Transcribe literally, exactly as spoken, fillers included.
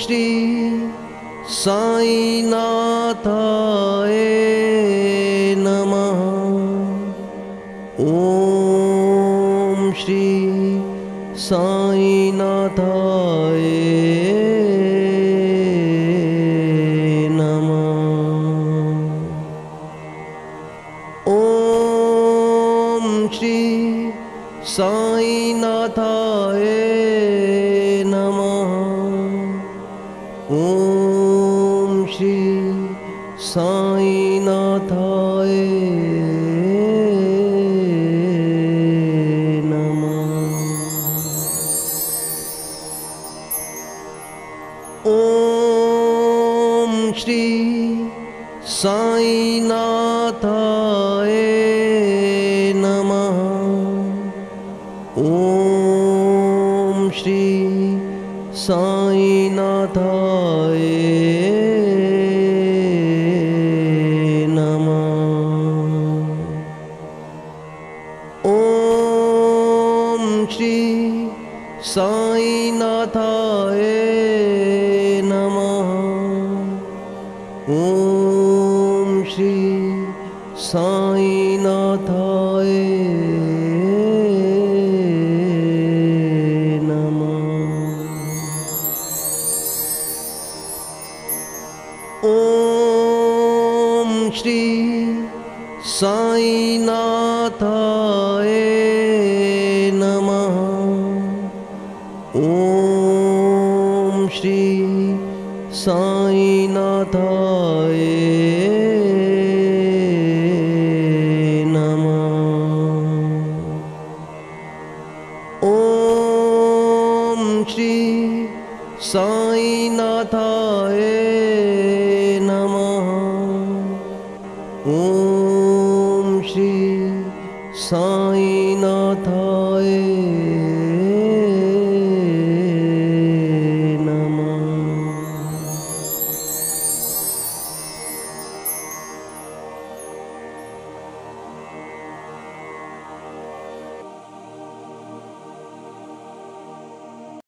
श्री साईनाथाय नमः। ओम श्री साईनाथाय नमः। ओम श्री साईनाथाय नमः। ओम श्री साईनाथाय नमः। ओम श्री साईनाथाय नमः। ओम श्री साईनाथाय नमः। ओम श्री साईनाथाय नमः। ओम श्री साईनाथाय ओम श्री साईनाथाय नमः। ओम श्री साईनाथाय नमः। ओम श्री साईनाथाय नमः। ओम श्री साईनाथाय